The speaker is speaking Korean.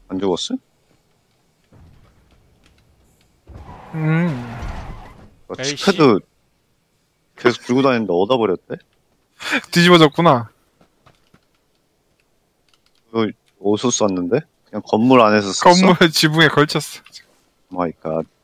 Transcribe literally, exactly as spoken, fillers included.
안 죽었어? 음. 어, 에이씨. 치패드 계속 들고 다니는데 얻어버렸대? 뒤집어졌구나. 이거 어디서 쐈는데? 그냥 건물 안에서 쐈어? 건물 지붕에 걸쳤어. 마이 갓.